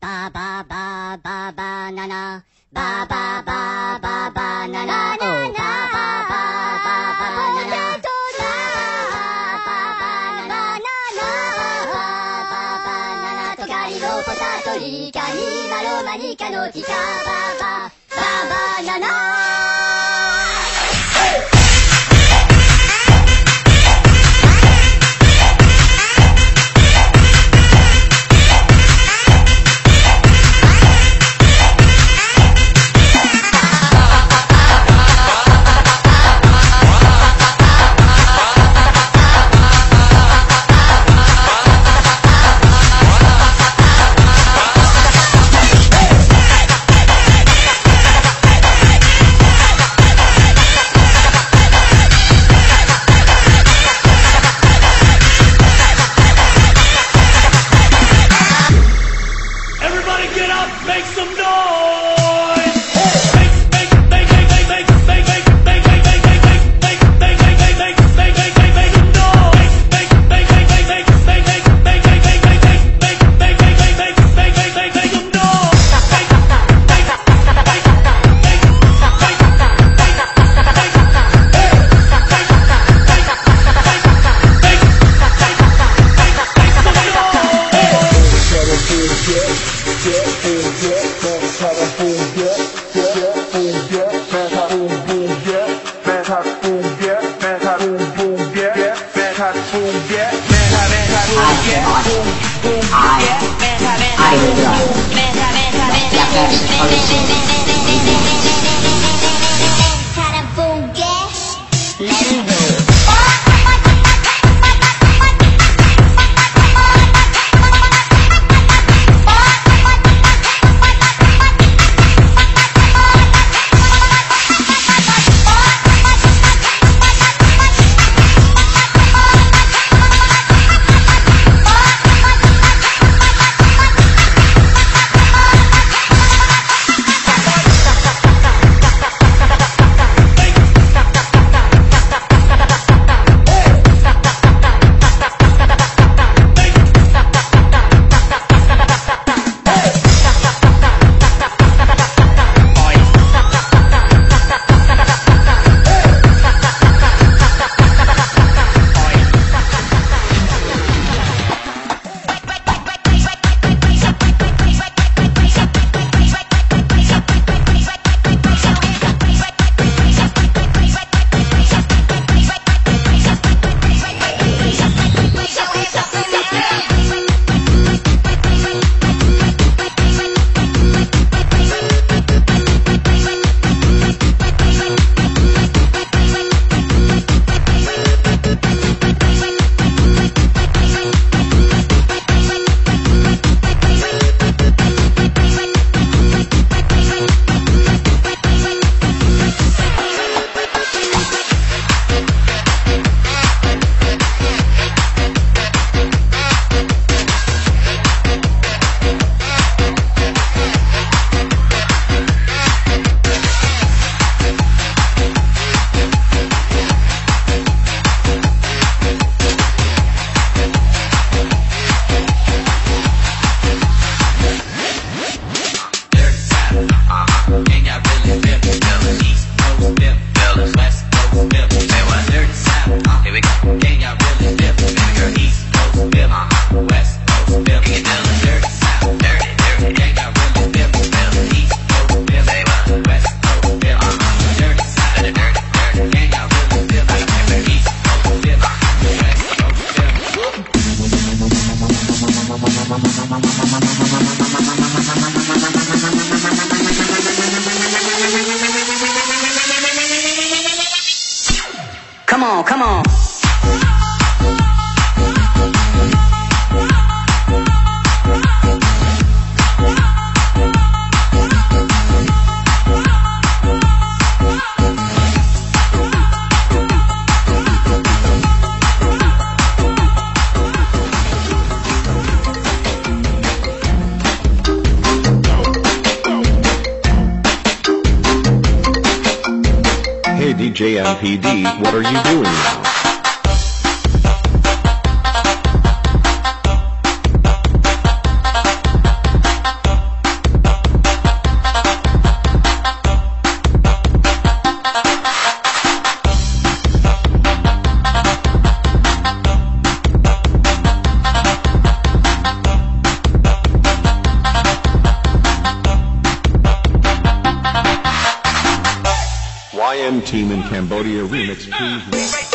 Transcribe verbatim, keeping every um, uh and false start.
ba ba ba ba banana, ba ba ba ba banana, oh ba ba ba ba banana, ba ba ba banana, ba ba banana, とかりのポタトリカにマロマニカのティカババババナナ。 Come on, come on. Hey D J M P D, what are you doing now? One Team in Cambodia remix, please.